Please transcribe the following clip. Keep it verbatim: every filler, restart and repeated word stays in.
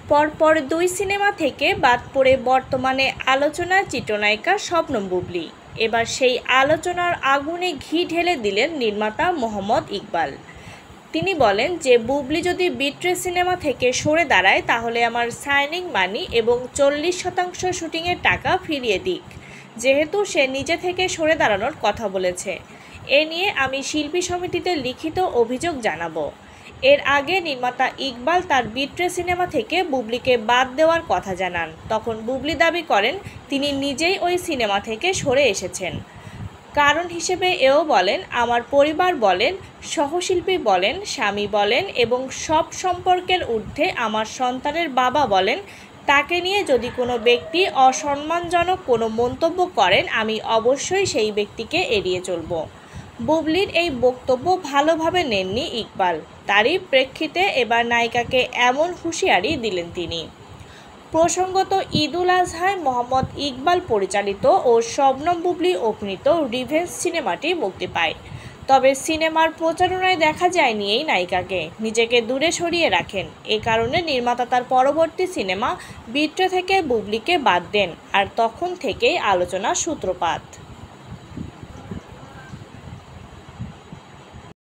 পরপর দুই সিনেমা থেকে বাদ পড়ে বর্তমানে আলোচনার চিত্রনায়িকা শবনম বুবলী। এবার সেই আলোচনার আগুনে ঘি ঢেলে দিলেন নির্মাতা মোহাম্মদ ইকবাল। তিনি বলেন যে বুবলী যদি বিট্রে সিনেমা থেকে সরে দাঁড়ায় তাহলে আমার সাইনিং মানি এবং চল্লিশ শতাংশ শুটিংয়ের টাকা ফিরিয়ে দিক, যেহেতু সে নিজে থেকে সরে দাঁড়ানোর কথা বলেছে। এ নিয়ে আমি শিল্পী সমিতিতে লিখিত অভিযোগ জানাবো। এর আগে নির্মাতা ইকবাল তার বিট্রে সিনেমা থেকে বুবলীকে বাদ দেওয়ার কথা জানান। তখন বুবলী দাবি করেন তিনি নিজেই ওই সিনেমা থেকে সরে এসেছেন। কারণ হিসেবে এও বলেন, আমার পরিবার বলেন, সহশিল্পী বলেন, স্বামী বলেন এবং সব সম্পর্কের ঊর্ধ্বে আমার সন্তানের বাবা বলেন, তাকে নিয়ে যদি কোনো ব্যক্তি অসম্মানজনক কোনো মন্তব্য করেন আমি অবশ্যই সেই ব্যক্তিকে এড়িয়ে চলব। বুবলীর এই বক্তব্য ভালোভাবে নেননি ইকবাল। তারই প্রেক্ষিতে এবার নায়িকাকে এমন হুঁশিয়ারি দিলেন তিনি। প্রসঙ্গত, ঈদুল আজহায় মোহাম্মদ ইকবাল পরিচালিত ও শবনম বুবলী অভিনীত রিভেঞ্জ সিনেমাটি মুক্তি পায়। তবে সিনেমার প্রচারণায় দেখা যায়নি এই নায়িকাকে, নিজেকে দূরে সরিয়ে রাখেন। এ কারণে নির্মাতা তার পরবর্তী সিনেমা বিট্রে থেকে বুবলীকে বাদ দেন, আর তখন থেকেই আলোচনার সূত্রপাত।